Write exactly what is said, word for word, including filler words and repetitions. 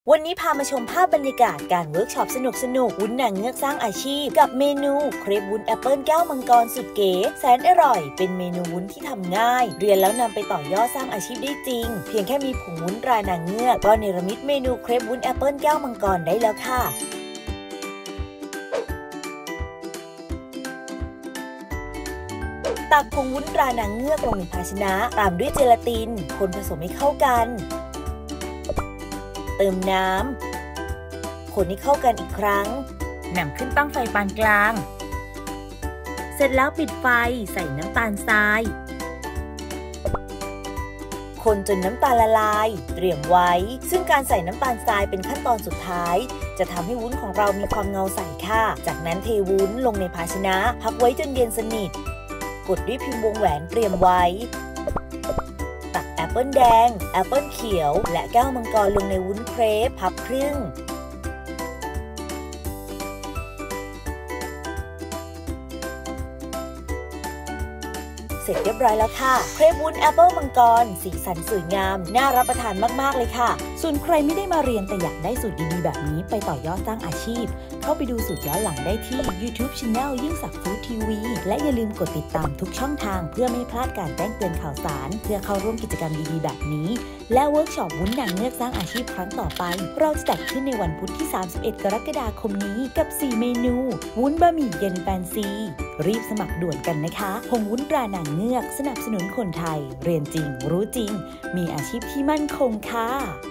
วันนี้พามาชมภาพบรรยากาศการเวิร์กช็อปสนุกๆวุ้นนางเงือกสร้างอาชีพกับเมนูเครปวุ้นแอปเปิลแก้วมังกรสุดเก๋แสนอร่อยเป็นเมนูวุ้นที่ทำง่ายเรียนแล้วนำไปต่อยอดสร้างอาชีพได้จริงเพียงแค่มีผงวุ้นตรานางเงือกก็เนรมิตเมนูเครปวุ้นแอปเปิลแก้วมังกรได้แล้วค่ะตักผงวุ้นตรานางเงือกลงในภาชนะตามด้วยเจลาตินคนผสมให้เข้ากันเติมน้ำคนให้เข้ากันอีกครั้งนำขึ้นตั้งไฟปานกลางเสร็จแล้วปิดไฟใส่น้ำตาลทรายคนจนน้ำตาลละลายเตรียมไว้ซึ่งการใส่น้ำตาลทรายเป็นขั้นตอนสุดท้ายจะทำให้วุ้นของเรามีความเงาใสค่ะจากนั้นเทวุ้นลงในภาชนะพักไว้จนเย็นสนิทกดด้วยพิมพ์วงแหวนเตรียมไว้ตักแอปเปิลแดงแอปเปิลเขียวและแก้วมังกรลงในวุ้นเครปพับครึ่งเสร็จเรียบร้อยแล้วค่ะเครปวุ้นแอปเปิลมังกรสีสันสวยงามน่ารับประทานมากๆเลยค่ะส่วนใครไม่ได้มาเรียนแต่อยากได้สูตรดีๆแบบนี้ไปต่อยอดสร้างอาชีพเข้าไปดูสูตรย้อนหลังได้ที่ YouTube Channel ยิ่งศักดิ์ฟู้ดทีวีและอย่าลืมกดติดตามทุกช่องทางเพื่อไม่พลาดการแจ้งเตือนข่าวสารเพื่อเข้าร่วมกิจกรรมดีๆแบบนี้และเวิร์กช็อปวุ้นนางเงือกสร้างอาชีพครั้งต่อไปเราจะจัดขึ้นในวันพุธที่สามสิบเอ็ดกรกฎาคมนี้กับสี่เมนูวุ้นบะหมี่เย็นแฟนซีรีบสมัครด่วนกันนะคะผงวุ้นตรานางเงือกสนับสนุนคนไทยเรียนจริงรู้จริงมีอาชีพที่มั่นคงค่ะ